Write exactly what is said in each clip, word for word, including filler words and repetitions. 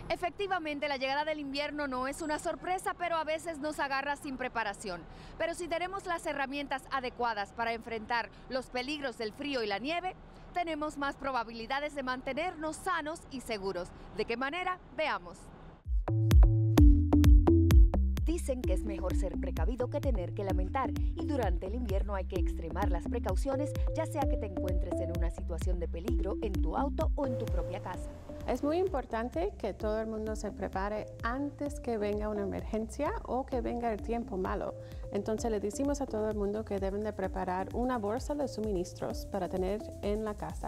Efectivamente, la llegada del invierno no es una sorpresa, pero a veces nos agarra sin preparación. Pero si tenemos las herramientas adecuadas para enfrentar los peligros del frío y la nieve, tenemos más probabilidades de mantenernos sanos y seguros. ¿De qué manera? Veamos. Dicen que es mejor ser precavido que tener que lamentar, y durante el invierno hay que extremar las precauciones, ya sea que te encuentres en una situación de peligro en tu auto o en tu propia casa. Es muy importante que todo el mundo se prepare antes que venga una emergencia o que venga el tiempo malo. Entonces le decimos a todo el mundo que deben de preparar una bolsa de suministros para tener en la casa,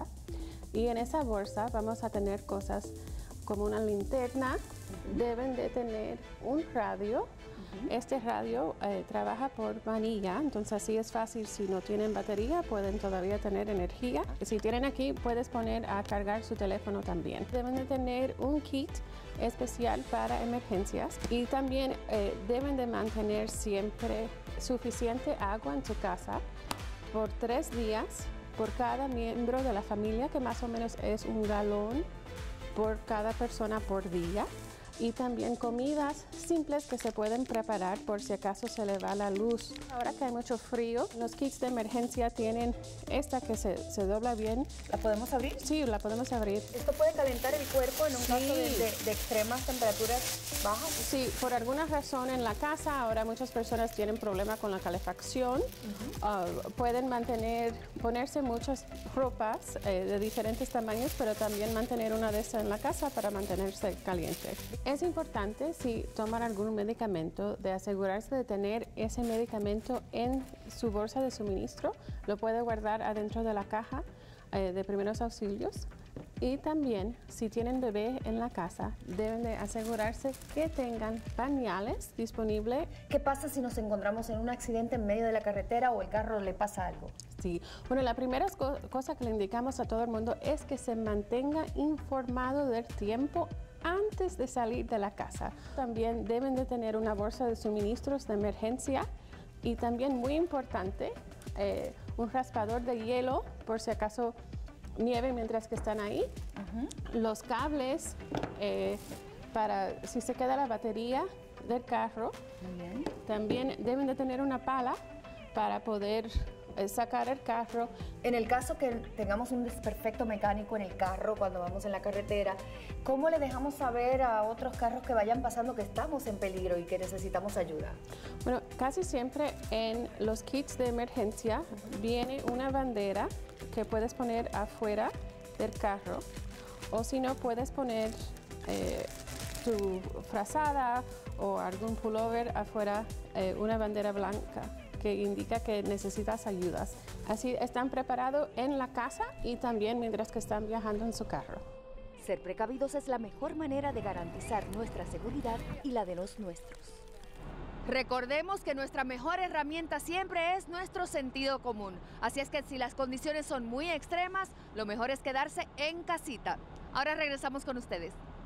y en esa bolsa vamos a tener cosas como una linterna, deben de tener un radio. Este radio eh, trabaja por manilla, entonces así es fácil. Si no tienen batería, pueden todavía tener energía. Si tienen aquí, puedes poner a cargar su teléfono también. Deben de tener un kit especial para emergencias, y también eh, deben de mantener siempre suficiente agua en su casa por tres días por cada miembro de la familia, que más o menos es un galón por cada persona por día. Y también comidas simples que se pueden preparar por si acaso se le va la luz. Ahora que hay mucho frío, los kits de emergencia tienen esta que se, se dobla bien. ¿La podemos abrir? Sí, la podemos abrir. ¿Esto puede calentar el cuerpo en un Sí. caso de, de, de extremas temperaturas bajas? Sí, por alguna razón en la casa ahora muchas personas tienen problema con la calefacción. Uh-huh. uh, pueden mantener, ponerse muchas ropas eh, de diferentes tamaños, pero también mantener una de estas en la casa para mantenerse caliente. Es importante, si toman algún medicamento, de asegurarse de tener ese medicamento en su bolsa de suministro. Lo puede guardar adentro de la caja eh, de primeros auxilios. Y también, si tienen bebé en la casa, deben de asegurarse que tengan pañales disponibles. ¿Qué pasa si nos encontramos en un accidente en medio de la carretera o el carro le pasa algo? Sí, bueno, la primera co- cosa que le indicamos a todo el mundo es que se mantenga informado del tiempo antes de salir de la casa. También deben de tener una bolsa de suministros de emergencia, y también, muy importante, eh, un raspador de hielo por si acaso nieve mientras que están ahí. Uh-huh. Los cables eh, para si se queda la batería del carro. Muy bien. También deben de tener una pala para poder sacar el carro. En el caso que tengamos un desperfecto mecánico en el carro cuando vamos en la carretera, ¿cómo le dejamos saber a otros carros que vayan pasando que estamos en peligro y que necesitamos ayuda? Bueno, casi siempre en los kits de emergencia viene una bandera que puedes poner afuera del carro, o si no, puedes poner eh, tu frazada o algún pullover afuera, eh, una bandera blanca que indica que necesitas ayudas. Así están preparados en la casa y también mientras que están viajando en su carro. Ser precavidos es la mejor manera de garantizar nuestra seguridad y la de los nuestros. Recordemos que nuestra mejor herramienta siempre es nuestro sentido común. Así es que si las condiciones son muy extremas, lo mejor es quedarse en casita. Ahora regresamos con ustedes.